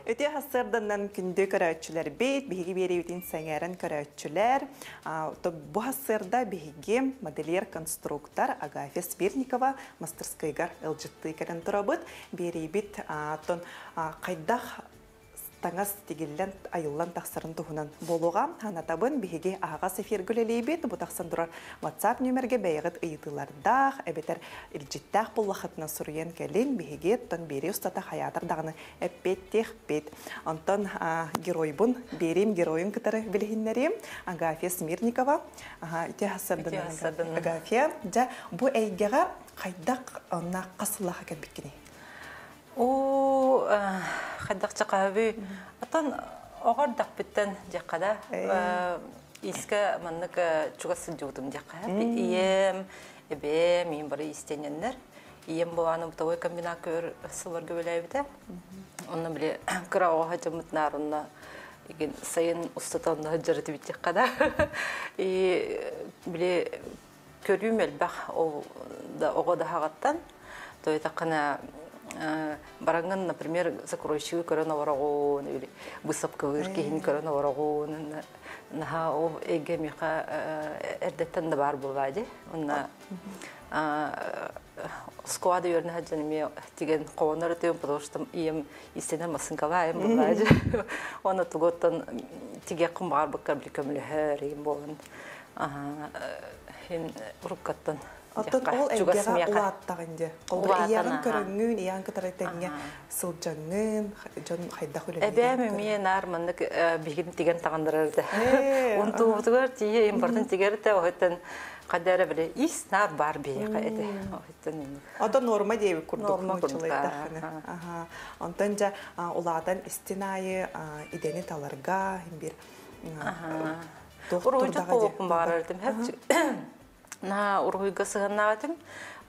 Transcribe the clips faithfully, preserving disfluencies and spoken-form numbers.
Öte hasırdan kündü köröççüler beyt, bihigi beri ütin sengeren köröççüler. Bu hasırda bihigi modeler konstruktor Agafya Svirnikova мастерскайгар ылжытты керен турабыт. Бери бит ton кайдах таңас тигиллен айыллан тақсырын туһунан болуға ханатабын биһиги аға сефергүлелейбит бу тақсан турар WhatsApp нөмерге бәйгыт ыйытылардах эбетер илжиттах буллахытна суруен келин биһиги тон бери устата хаятыр дагыны эппеттех бет антон геройбун берим героин кытары билихиннерим Агафья Смирникова ага ите хасырдан Агафья жа бу эйгега кайдак на касыллаха келбиккини О, хаддакча кабы. Атан огардак биттен жаккада. Иске маннык чугасы жуудум жакка. Ием, эбе мен бары истененнер. Ием буаным той комбинат көр сылырга белебите. Онны биле кырау хажымыт нарынна иген сайын устатанна жарыты бит жаккада. И биле көрүмел бах о да ого да хагаттан. Той такана баранган, например, закроющие коронавирус или высыпковые кихин коронавирус на о эгемиха эрдеттен да бар булады. Онна сквады юрны хаджанми тиген ковонар тем, потому что им истинно масынкала им булады. Оны туготтан тиге кумбар бакар бликамлехер им болон. Хин уруккаттан Атын ол әйгеға улаттағынде. Қолды иягын көріңін, иягын кітарайтаңға сылжаңын, жон қайдақ өлі. Әбәмі мен армандық бігін теген тағандырырды. Он туғытығыр тие импортын тегерді, оғыттан қадары біле, ис нар бар бейіға әді. Ада норма дейбі күрдік мұчылайдақыны. Онтан жа ұладан істинайы идені таларға, бір доқтырдағы на ургуйга сыганнагатым,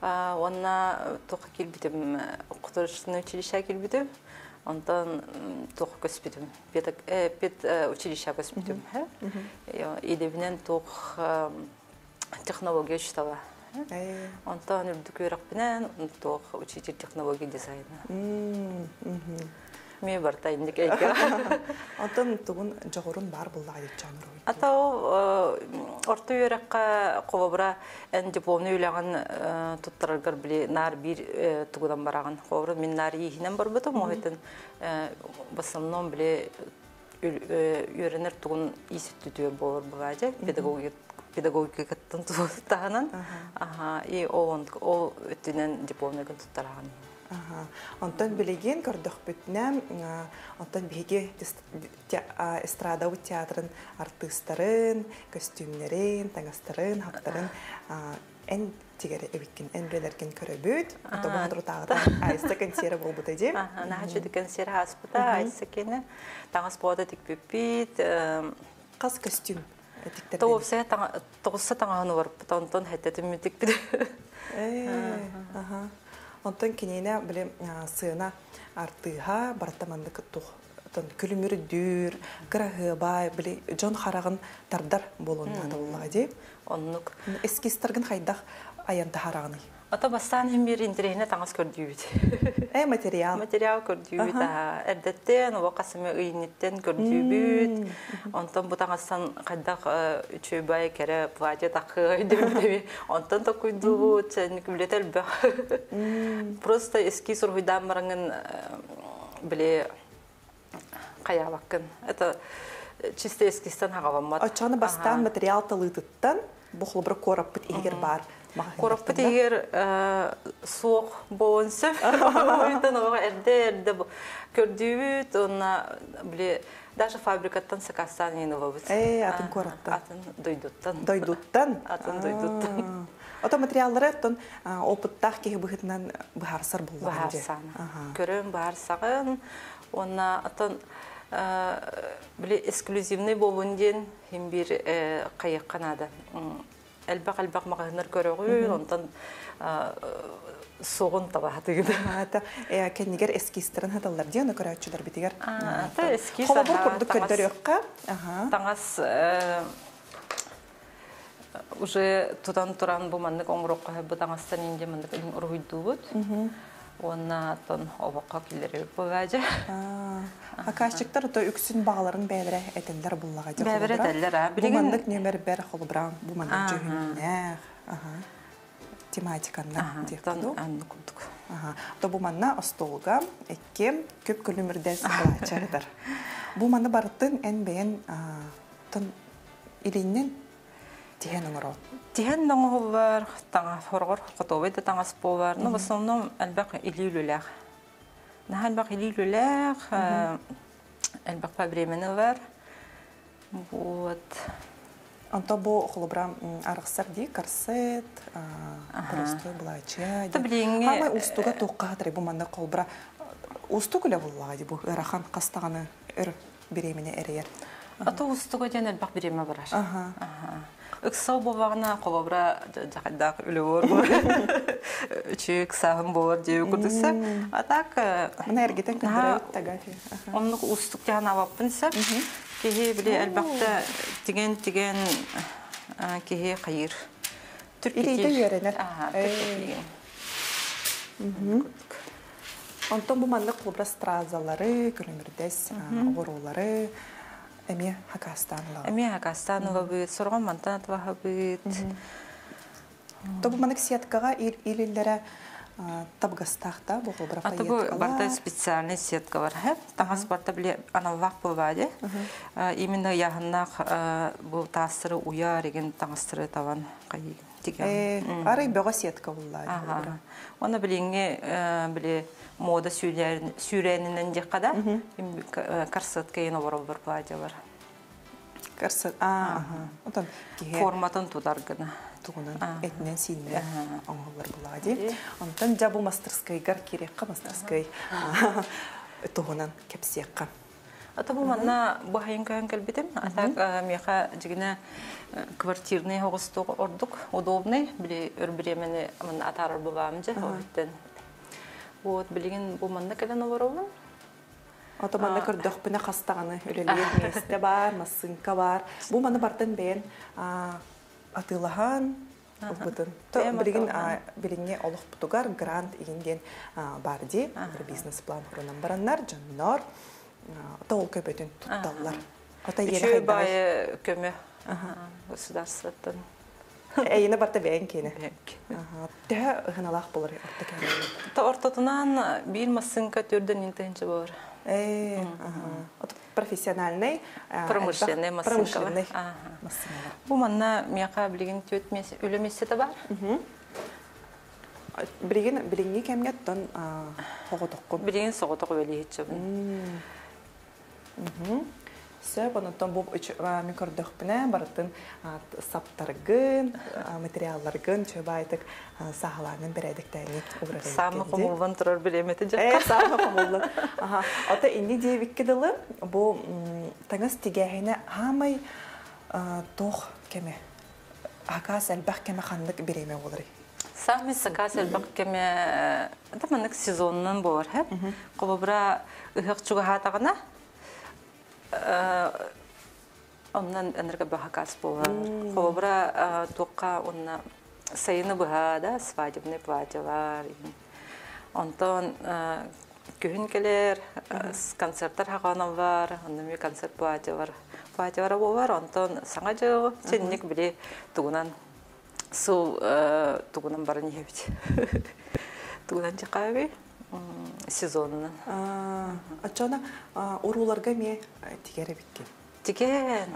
онна тоқа келбитим, кутурушный училище келбитим, онтан тоқа көспитим, пет училище көспитим. Идебинен тоқ технология учтала. Онтан үрдік өрақпінен, тоқ учитель технология дизайна. Мен бартайындық әйгі. Антон тұғын жағырын бар бұлда айдетчаныр ой? Атау, орты өрекқа қобабыра ән дипломны үйлаған тұттырырғыр біле нар бір тұғыдан бараған қобабыра. Мен нар ехінен бар бұтым, оғайтын басымнан біле үйренер тұғын есетті түйер болыр бұғады, педагогикаттың тұғытағынан. И ол өттінен дипломны тұттыраған. Антон билеген көрдөх бүтнәм, антон биге эстрадау театрын артистларын, костюмнарын, таңастарын, хаптарын эн тигәре эбиккен, эн белерген көрөбүт. Ата бу хатыр тагыда айста консерва болбут эди. Аха, нахачы консерва аспыта, айста кене таңас бода тик бипит. Кас костюм этиктер. Тоғысы тоғысы таңаны бар, антон хәттетим митик бит. Э, аха. Онтон кенене биле сына артыга бартаманды кыттук. Тон күлүмүр дүр, кырагыбай биле жон харагын тардар болонна доллага деп. Оннук эскистергин хайдах аянда харагыны. Ата бастан химир интернетне таңас көрдүбүт. Э материал. Материал көрдүбүт. Эрдеттен вакасымы ыйниттен көрдүбүт. Онтон бу таңастан кайдак үчөбай кере платье такы деп. Онтон да куйдубут, сен билетел бе. Просто эскиз ургуйдан барангын биле каябаккын. Это чисто эскизтен хагавамат. Ачаны бастан материал талытыттан бухлы бир корап бит эгер бар. Кораппыт егер соқ болынсы, ойынтан оға әрді-әрді көрдүйбіт, онына біле, даже фабрикаттан сақастан ені болбыт. Эй, атын кораттан? Атын дойдуттан. Дойдуттан? Атын дойдуттан. Ото материаллары атын опыттақ кеге бұғытынан бұхарсар болған? Бұхарсан. Көрім бұхарсағын, онына атын біле эксклюзивный болунден хем бір қайыққан ады. Әлбақ-әлбақ мағыныр көріғі, онтан соғын табақты gibi. Ata kendiger eskistirän hatallar diýen köräççiler bitiger. Ata eskis. Hola bu kurduk könder ýokka. Aha. Tаңас уже тудан туран бу маннык оңрокка бу таңастан инде маннык ургуйдубут. Онна тон обоққа келдері бөвәжі. Акашчықтар то үксін бағаларын бәлірі әтелдер бұллаға де Бәбір әтелдер, а? Бұмандық нөмір бәр қолыбыра, бұмандық жүйіннәғ. Тематиканна Тон әнні күлдік. То бұманна остолға әкке көп көлімірдәс бұлачағыдар. Бұманны барыттың ән бәйін тон илейінен тиген оңырау. Тиген оңығы бар, таңа хорғыр, құтовайды таңас бұл бар. Но в основном әлбәқ илейліләғ. Наға әлбәқ илейліләғ, әлбәқ па бремені бар. Вот. Анто бұл қолыбыра арықсар дей, корсет, простой бұлача. Хамай ұстуға тоққа қатырай бұманна қолыбыра. Ұсту күлі бұллаға дей бұл ырахан қастағаны үр бремені әрейер. Ата ұстуға ден әлбәқ бремі бараш. Үксау болғағына қолыбыра жақайдақ үлі ор бұл. Үші үксағын болар деу күрдісі. Атақ... Мұна әргетен күндірі өттіғафи. Онлық ұстық жағын аваппын сәп. Кеге біле әлбәқті теген-теген кеге қайыр. Илейді үйеренер. Онтон бұманлық қолыбыра стразалары, күлімірдес, ғорулары, әме Хакастанова. Әме Хакастанова бұйт, Сұрған Мантанатова бұйт. То бұманлық сеткаға илелері табғастақта бұғылбыра қайеткала? Аты бұл барда специальный сетка бар. Таңас барда біле анавақ бұлады. Именно яғыннақ бұл тасыры уя реген таңастыры таван қайы. Арай бөға сетка бұлады. Оны біліңе біле мода сүйренінен деқада карсат кейін орал бір бұлады бар. Карсат, ааа. Форматын тударғына. Туғынан әтінен сейінлер оңғылар бұлады. Онтан жабу мастерскайгар керекқа мастерскай туғынан кәпсеққа. Ата бұл манна бұхайын көйін кәлбетім. Атақ меқа жігіне квартирный оғыстығы ордық, удобный. Біле өрбіремені атарыр бұлағым жа. Вот, білеген бұл манна кәлін олар олын. Ата манна көрдіқпіне қастағаны өлелер месте бар, масынка бар. Бұл манна бартын бәйін атылаған бұтын. Біліңе олық бұтығар грант егінден барды. Бір бизнес-план құрынан бараннар, жаннар. Ата ол көбетін тұтталылар. Үші байы көмі государстваттан. Әйіні барта бәйін кені. Тәі ғыналақ болыр. Та ортатынан бір масынка түрден интенші болыр. Профессиональный. Промышленный масынка бар. Бұл манна меқа білген төт өлі месеті бар? Білген кәмгет тон соғытыққы? Білген соғытықы өлі етші бұл. Сөп, онытын бұл мен көрдіқпіне барытын саптарғын, материалларғын чөбі айтық сағыларының бір әдіктәйіне ұғырығы еткенде. Самы қомылын тұрар білеметі жаққа? Ә, самы қомылын. Ота инди дейбіккеділі бұл таңыз тегәйіне хамай тоқ кәме, ағас әлбәқ кәме қандық береме олары. Самый сағас әлбәқ кәме, әдімінік сезонның болар, қолыбыра ұғық чуға хатағына, оннан энерго бахакас болар. Қолыбыра тоққа онна сайыны бұға да, свадебный платье бар. Онтан күйін келер, концерттар хағаны бар, оннан концерт платье бар. Платье бар болар, онтан саңа жағы, ченнік біле тұғынан сыл тұғынан барын ебет. Тұғынан жақайбы. Сезонынан. Ачана уруларга ме тигәре биткен. Тиген.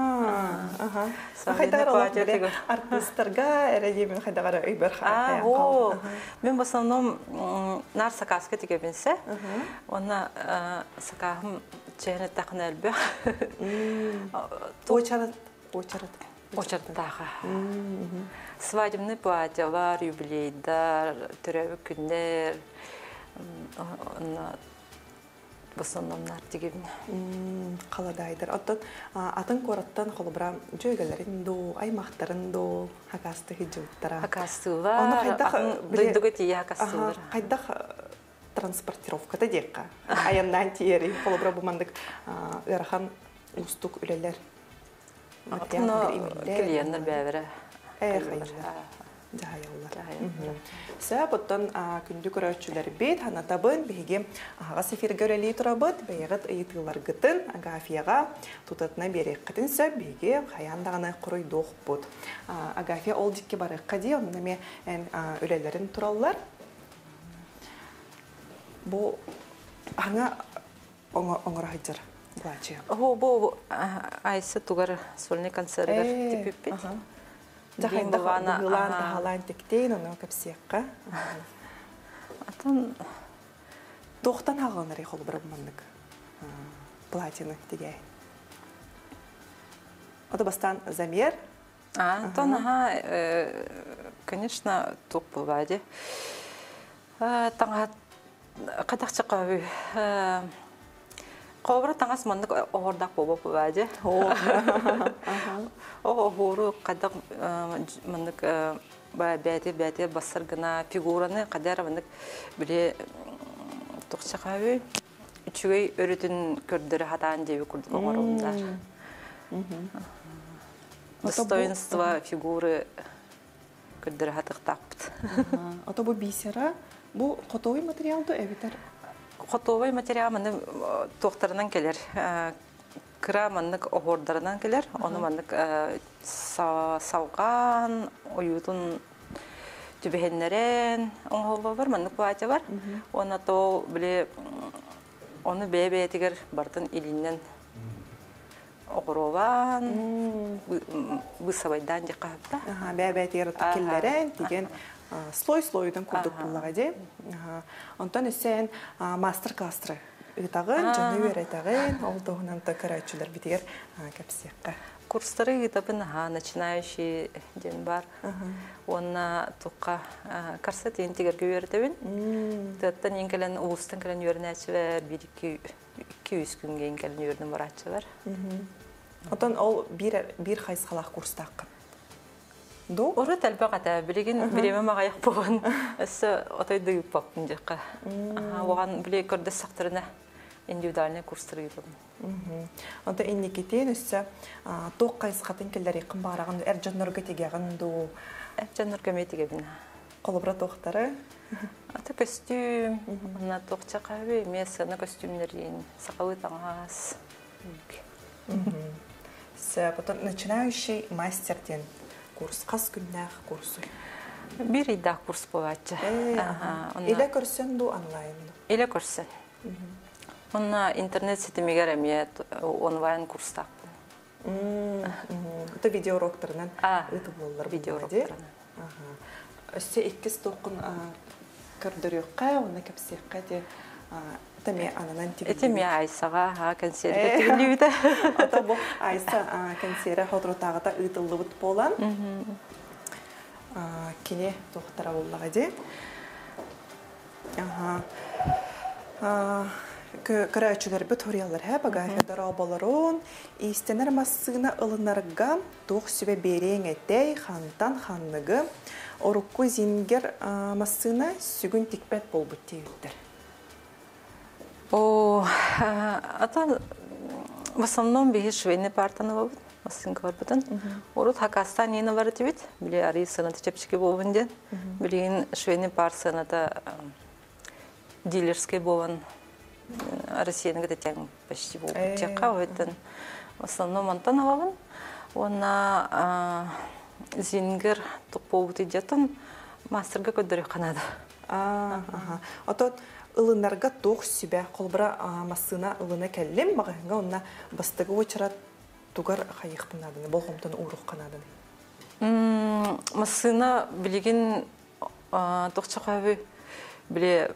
Хайдар алып артистларга әрәдемен хайдар өйбер хая. О, мен в основном нар сакаска тигебенсе. Она сакахым чене тахна әлбе. Очарат, очарат. Очараттаға. Свадебный платье бар, юбилейдар, түрәбі күндер. В основном нар тигебіне. Қаладайдыр. Атын қораттан қолыбыра жөйгелерін до, аймақтарын до, хакасты хиджуттара. Хакасты бар, дойдығы тие хакасты бар. Қайдақ транспортировката дейққа. Аяннан тиері қолыбыра бұмандық ғарахан ұстық үлелер. Атыны клиенттер бәбірі. Әй, қайда. жайыллар. Сә бұттан күнді көрәтшілер бет, хана табын бейге аға сефир көрелей тұрабыд, бейгіт ұйытылар ғытын агафияға тұтатына берек қытын сөп бейге қаяндағына құрой доқ бұд. Агафия ол дикке бары қади, онынаме өлелерін тұралылар. Бұл аңа оңыра хайджар бұлачы? Бұл айсы туғар сольный концертер типіппет. Жағайында бұғылан тағалан тектейін, оны көпсияққа. Атын... Тоқтан ағылынар еқол бір бұмандық платины дегей. Ода бастан замер? Антон, ага, конечно, тоқ бұлады. Таңға қадақчы қабы. Қобыра таңас мандық оғырдақ боба бұлады. Оғы ғору қадақ мандық бәйті-бәйті басырғына фигураны қадар мандық біле тоқчы қабы үчігей өрітін көрдірі хатан жебі күрдік оғырымдар. Достоинство фигуры көрдірі хатық тақпыд. Ото бұл бейсера, бұл қотовый материалды әбетер? Қотовый материал маны тоқтарынан келер. Кыра мандык оғырдарынан келер. Оны мандык сауған, ойудын түбехенлерін оңғылы бар, мандык платья бар. Оны то біле, оны бәе-бәетігер бартын илінен оғырован, бұсабайдан жеқа хапта. Бәе-бәетігер келлерін деген слой-слойдан күрдік бұллаға де. Онтан үсен мастер-кластры ұйтағын, жаны өретағын, ол тоғынан да көрәтшілер бітігер кәпсияққа. Курстары ұйтабын начинающий ден бар. Онна тұққа қарсат ең тегерге өретәбін. Тұттан ең кәлін ұлыстан кәлін өрін әчі бәр, бір-екі үз күнге ең кәлін өрінің бар әчі бар. Онтан ол бір қайсқалақ курстаққын? Оры тәлбі қата, білеген біреме мағаяқ болған өсі отайды үппақпын жаққа. Оған біле көрді сақтырына индивидуальный курстары үппақпын. Онда иннекетен өсі тоқ қайсықатын келдер еқін барағын, әр жаннырға тегеғын ду? Әр жаннырға метегебін. Қолыбыра тоқтары? Аты костюм, она тоқча қабы, месі, ана костюмлерін, сақалы таңас. Потом начинающий мастерден курс, қас күннәқ курсы? Bir iddia kurs болачы. Иле көрсен ду онлайн? Иле көрсен. Онна интернет сетімегер әме онлайн курс тақпын. Это видеоуроктарынан өті болылар? Видеоуроктарынан. Өссе иккіз тоқын көрдіріққа, оны кәпсеққа де Тәме анынан тегілі? Әтеме Айсаға консерві тегілі өйді. Ата бұл Айса консерві ғодротағыда ұйтылы бұт болан. Кене тоқтара болуға де. Көрәтшілер бүт орелер баға федерал боларын. Истенер массығына ылынарға тоқ сөбе берең әтей хантан ханныға. Орыққы зингер массығына сүгін текпәт бол бұт тегілдер. Ата в основном беги швейный партаны бабыт, масынка бар бутын. Орут Хакастан ені бар тибет, біле ари сынаты чепчики болбынден. Білеген швейный пар сынаты дилерский болын. Россияны гіде тәң почти болбыт. Текқа өйттін. В основном антан алабын. Она зингер тұқ болбыт идеттін мастерға көддірі қанады. Отот ылынарға тоқ сүбә қолбыра масына ылына кәллем мағанға онна бастығы өчірат тугар қайықпын адыны, болғымтын ұруқ қанадыны? Масына білеген тоқча қабы біле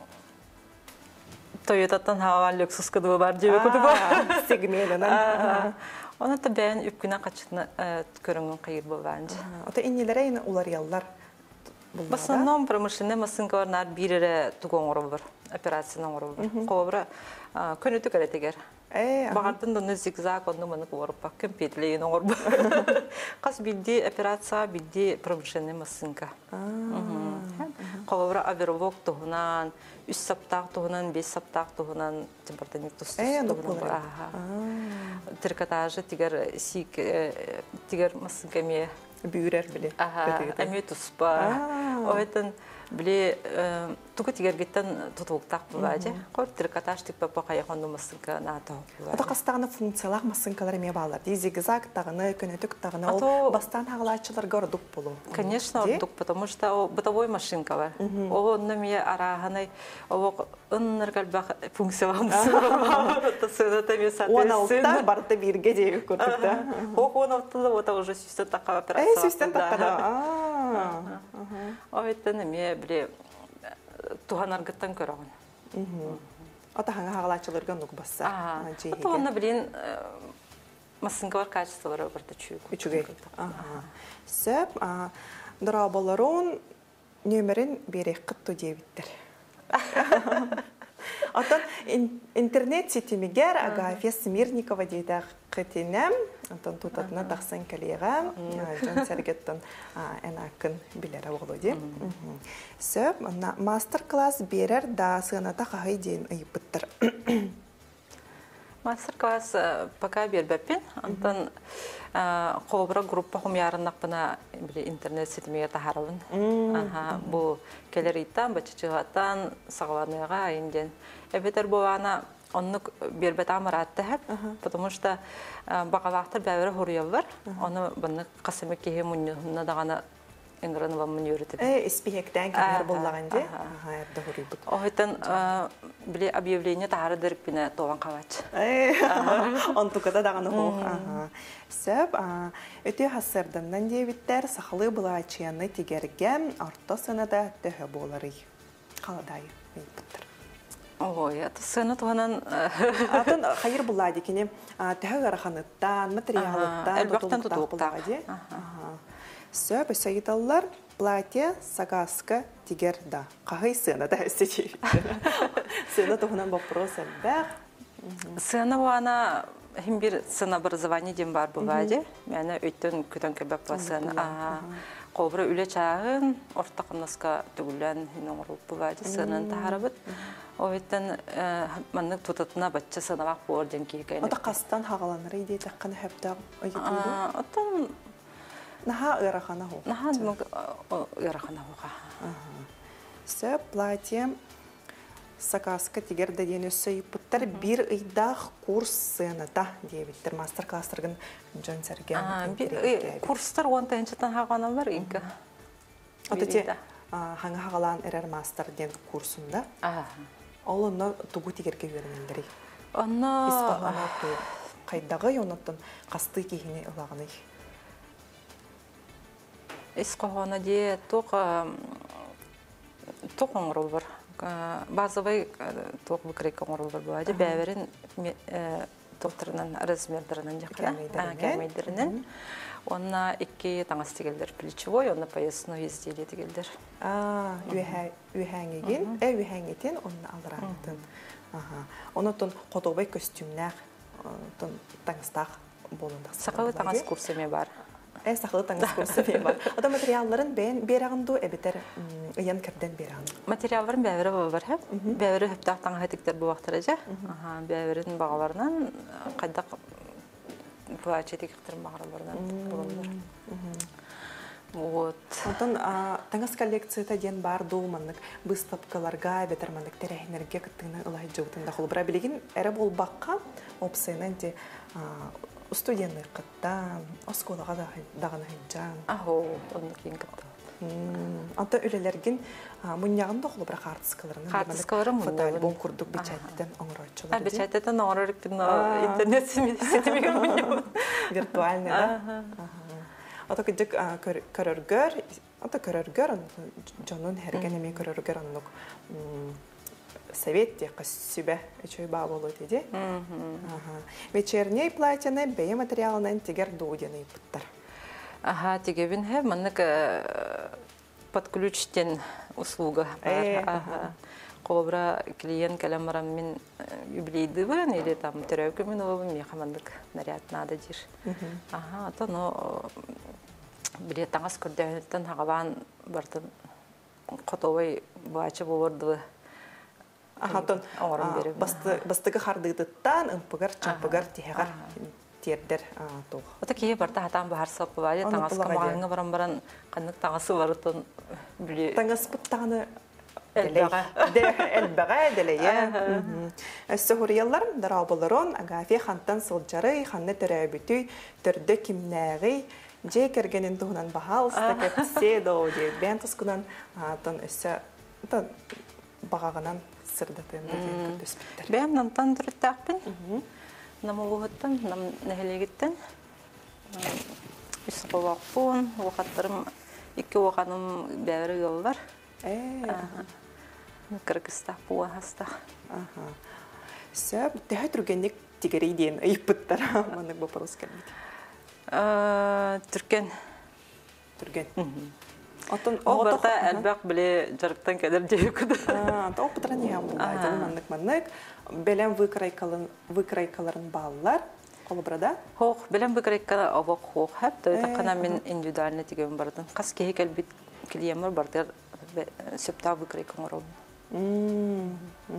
Toyota'dan hava lüksus kıdığı var diye kutu var. Segmelinden. Ona da ben üpküne kaçtığını körünün kıyır bu bence. Ota innilere yine ular yallar. В основном промышленные масынка бар, нар бирере тугон ору бар, операцияның ору бар. Қобыра көнөтү керетегер. Бағардын да зигзаг онды маны ору бар, компьютерлейін ору бар. Қас билди операция, билди промышленные масынка. Қобыра аверлок туғынан, үш саптақ туғынан, бес саптақ туғынан, темпортаник тұстыз туғынан бар. Трикотажы тигер сик, тигер масынка ме бүйрер биле. Ага, әме туспа. Ойтын биле тугу тигергеттен тутуктак булажы. Кор трикотаж тип папа кайгонду масынка нато. Ата кастагына функциялар масынкалар эме балар. Зигзаг тагыны, көнөтүк тагыны ол бастан хагалачыларга ордук болу. Конечно, ордук, потому что бытовой машинка бар. Ол онны ме араханы, ол ынныргалбак функцияларымыз бар. Тасыда месаты. Он алтта барты бирге дейбик көрдүк. О, он алтта вот уже систем такая операция. Э, систем такая. Ойтын эме биле туханаргыттан көрөгөн. Ата хаңа хагалачыларга нук басса. Ата онна билин масынка бар качестволары барда чүйүк. Үчүгө. Сөп, дырабаларын нөмерин берек кытту дебиттер. Атын интернет сетимигер Агафья Смирникова дейді қытенем. Атын тутатына тақсан калеға. Жон сәргеттін әнақын білері оғылы де. Сөп, мастер-класс берер да сығаната қағай дейін ұйыппыттыр. Мастер-класс пока бербеппен. Антон қобыра группа хумярынақпына интернет сетимиге тахарабын. Бұл келер иттан, бачычығаттан, сағаланыға айынден. Эбетер болана оннук бербет амаратты хэп, потому что бағалақтар бәвірі хуруял бар. Оны бұны қасымы кеге мұнына дағана энгранова мұнюритіп. Э, испехектен кемер боллаған де? Аха, әрді хурuyбут. Оғытын біле объявление тағары дырып біне тоған қавач. Он тұқыда дағаны хоқ. Сөп, өте хасырдымдан дебіттер сақылы бұлачияны тегерген арта сынада төхі болары. Қаладай бейбіттір. Ой, аты сыны туғанан... Атын қайыр бұлады кене төхі ғарақаныттан, материалыттан, әлбақтан тұтуқтақ. Сөп, сөйдалар платье, сагаска, тигер да. Қағай сыны да өстечей. Сыны туғынан вопрос әлбәқ. Сыны бұғана бір сын образование дем бар бұғады. Мәні өйттен күтін көбәп басын. Қобыры үлі чағын, ортақынысқа түгілен оңырылып бұғады. Сынын тағарабыд. Ойттен мәнік тұтатына бәтчі сынавақ бұғыр ден кейгені. Ота қастан хағаланыры еді таққаны әптақ өйгетілді? Оттан... Наха ырахана ху. Наха ырахана хуға. Сөп, платье, сагаска тигер дәден өсі үпіттер бір ұйдақ курс сыната дейбіттер. Мастер-кластырғын жөн сәрген. Курстар он тәнчеттен хағанан бар инкі. Ота те хаңа хағалан әрер мастер ден курсында. Ол онна тугу тигерге өрінендірі. Онна... Испағана ту қайдағы онаттан қасты кейіне ұлағаны. Исқоғана де тоқ оңырыл бар. Базовай тоқ бүкірек оңырыл бар болады. Бәверін тоқтырынан, размердерінен кәмейдерінен. Онна екі таңыз тегелдер плечевой, онна поясной изделие тегелдер. Үйәңеген, әй үйәңетін онна алырағытын. Онытын қодобай көстюмнәқ таңызтақ болындақ. Сақалы таңыз курсеме бар. Э, сақылы таңыз курсы бе бар. Ода материалларын берағынду әбетер ұян кірден берағын? Материалларын бәвірі бар хәп. Бәвірі хөптақ таңы хәтіктер бұл вақтыр әжі. Бәвірін бағаларынан қайдақ бұлачы етекіктер бағаларынан болылыр. Онтан таңыз коллекцияда ден бар доуманлық выставкаларға әбетер мандық тәрәхінерге күттігіні ұлай жоғытында қолы. Бұра білеген әрі бол баққа опсайынан де студенный қыттан, осколаға дағаны хүйджан. Ахо, оны кейін қытты. Анта өлелерген мұнияғында қолы бірақ артыскаларының. Артыскалары мұнияғын. Фотоальбом күрдік бечәттен оңырайчылар. Бечәттен оңырайчылар интернет сетімеген мұнияғын. Виртуальный, да? Ата күдік көріргөр, ата көріргөр, жонын әрген еме көріргөр анық совет тек сүбә өчөй ба болу деді. Вечерней платьяны бәйе материалынан тегер доудены бұттар. Ага, тегебін хә, маннык подключтен услуга бар. Қолыбыра клиент кәлемарам мен юбилейді бін, или там түрәукі мен олабын, мен қамандық наряд нады дир. Ага, ата, но біле таңыз күрдәуінеттен ағалан бартын қотовай бачы болырды. Ахатон бастығы қардығдыттан ұмпығар, чымпығар тиердер тух. Ота кие барта хатан бахар сапы бар. Таңас камагыңа баран-баран каннык таңасы барытын биле. Таңас буттаны элбага. Элбага делeye. Эссохуриялар дарабыларын агафи хантан сылжары ханны төрөбүтүй төрдө кимнәги же кергенин тугунан бахал стакетсе до же бентускунан тан эссе тан багаганан сырдатын деген көдөспүттөр. Бем нантан туртакпын. Намогуттан, нам нехелегиттен. Исқовақпун, уақаттарым икки уақаным бәвірі жол бар. Кыргызстан буа хаста. Сөп, тәһә түргенник тигери дейін айыппыттар. Манық вопрос келмейді. Түрген. Түрген. Ол барда әлбәқ біле жарықтан кәдір дейі күді. Ол бұтыран ең бұлайды. Манық манық. Белем выкрайкаларын баллар. Ол бұрада? Хоқ, белем выкрайкалы авақ хоқ әп. Тойта қана мен индивидуальны теген бардым. Қас кейі кәлбет келемір бардыр сөпта выкрайкалар олым.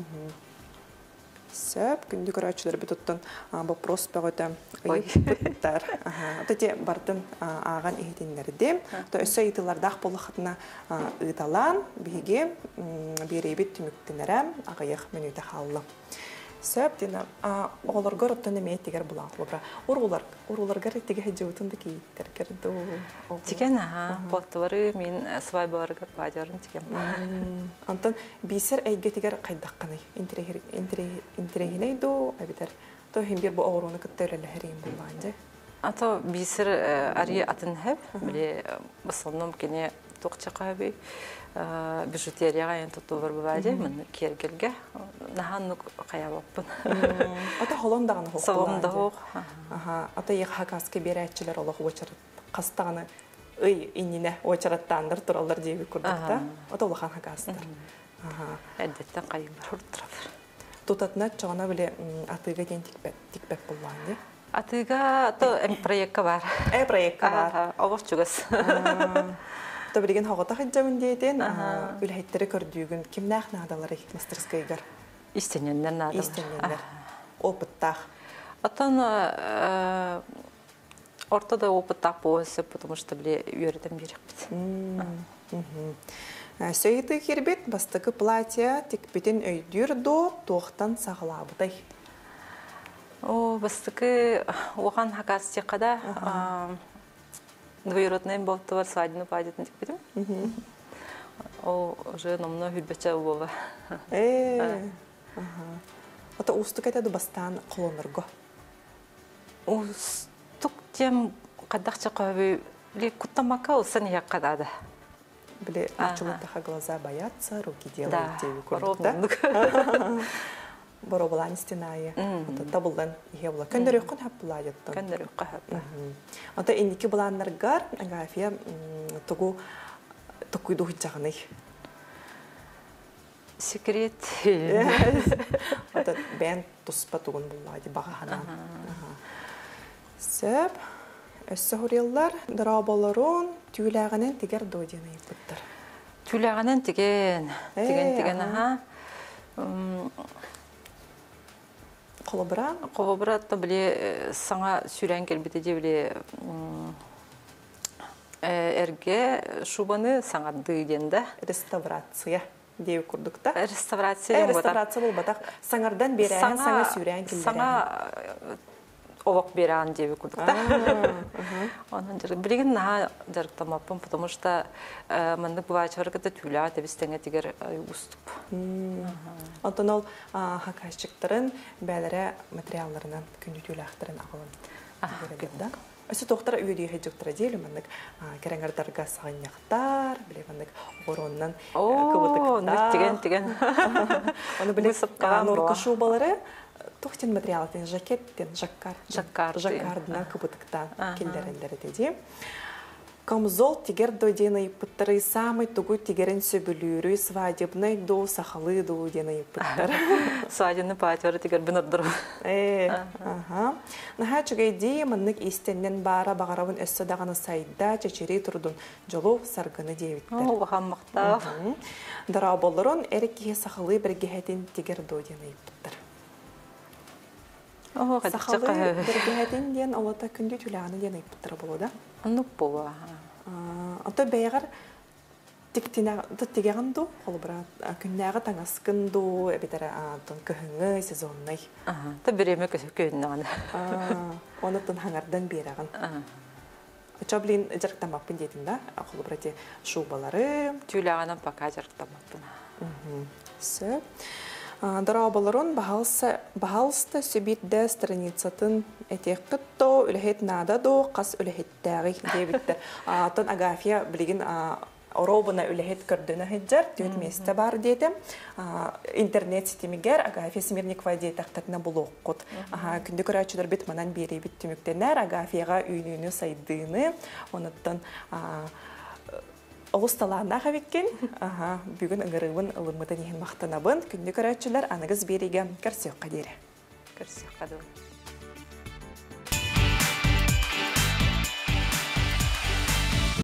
Сөп, күнді көрәтшілер бұтыттын вопрос бәғыты ұйыптар. Өте бардын аған ехетенлерді. Өсі ұйтылардақ болы қытына ұйталан бейге берейбет түміктінерім ағайық мен үйті қалылы. Сөп, дені оғыларғыр ұттын емейт дегер бұлақ бұбыра. Орғыларғыр еттеге әджеуітінді кейттер керді. Теген, болтывары мен свай бағарғыр бадиорын теген. Антон, бейсер әйге тегер қайдаққаны. Интерегіне ду, әбетер. То хембер бұ оғыруыны күтті өлелі әрейін болғанды. Ато бейсер ария атын әп. Біле басылыным кене тоқчақа әбей. Бижутерияға ең тұту бар бұбайды. Мен кергелге. Наханнук қаябаппын. Ата холондағаны хоқ Соломда хоқ. Ата ең хақаске бері әтчілер олығы очарат. Қастағаны үй иніне очараттандыр тұралар дейбі көрдікті. Ата олыған хақастыр. Әдеттен қайым бар ұрттырабыр. Тұтатына чағына біле атыға ден тікбәк болған, не? Атыға әм проектка бар. Әй проектка бар. Оғық жүгіз. Ата білген хағыта қыджамын дейден үлхеттері көрдүйгін кімнәқ нағдалары мастерскайгар? Истенендер нағдалар. Истенендер. Опыттақ. Атан ортада опыттақ болысы, потому что біле үйерден берек бет. Сөйді кербет бастығы платья текпетін өйдер до тоқтан сағылабыдай. Бастығы оған хақасы текада двоюродный болты бар, свадьбаны падетін текпетін. Ол уже номно хүлбетча болы. Ата ұстық әтеді бастан қолонырғы? Ұстық тем қадақча қабы күттамақа ұлсын еқ қадады. Біле, ачылындыға глаза боятся, руки делают деві көрдік, да? Боро болан стенайы. Табылдан ihe була. Көндір өкін хап була еттім. Көндір өкін хап. Ата ендекі бұланларғар, Агафия тұғу тұқуйды ұйтжағыны. Секрет. Ата бән тұспа тұғын бұла, бағағана. Сөп, өссі ғұреллар, дырабаларын түйіләғінен тегер дойдені епіттір. Түйіләғінен теген, теген, теген, аға. Қолыбыра? Қолыбыра атта біле саңа сүйрән келбеті де біле әрге шубаны саңа дүйденді. Реставрация дейі күрдікті? Реставрация. Реставрация бұл батақ. Саңардан берән саңа сүйрән келдерән. Саңа овақ берән дейі күрдікті. Білеген наға жарықтамаппын, потому что мандық бұвай чарықыда түйілі әтебістеңе тегер ұстып. Антон ол хақайшықтарын бәлірі материалларынан күнді түйілі ақтырын ағылын. Өсі тоқтар үйеді үйеджіктіра дейлі, мандық кәрәңгардарға сағыняқтар, біле мандық ғоронынан О, кыбытықтар. теген, Оны біле нұрқы шубалары тоқтен материалатын жакеттен, жаккардынан кыбытықтан келдеріндері деді. Камзол тигер дойдена ипыттары самый тугу тигерен сөбілүрі свадебный до сахалы до дена ипыттары. Свадебный патері тигер бін ұрдыру. Наға чүгей дей маннық истеннен бара бағарауын өссі дағаны сайда чечері тұрдың жолу сарғыны дейбіттер. О, баған мақтав. Дара болырын әрекеге сахалы бірге хәтін тигер дойдена ипыттар. О, Сахалы кадакча. бергәһәден ден алата күндү түләгәне ден айыптыра булуда. Ну була. Ата бәягәр тиктина тигән ду, холбра күннәгә таңаскын ду, битәре атын көһеңе сезонный. Ага, та береме көйнәгән. Оны тон хаңардан берәгән. Чаблин җырктан бакпын дидем да, холбра те шубалары, Түләгәнен пока җырктамаппын. Сө. Дарабаларын баһалса баһалста сөбитдә страницатын этеккытто үлһет нада до кас үлһеттәги дебитте. Атын Агафия билген Оробына үлһет көрдөнә хәҗәр төт месте бар дидем. Интернет ситемигәр Агафия Смирникова дияктәтне булуккут. Аха күндә көрәчүләр бит манан бери бит төмөктәннәр Агафияга үйнүнү сайдыны. Онуттан Оғысталарына қабеккен, бүгін ұңырығын ұлымыдан ең мақтанабын, күнді көрәтшілер анығыз береге кәрсек қадері. Кәрсек қадыр.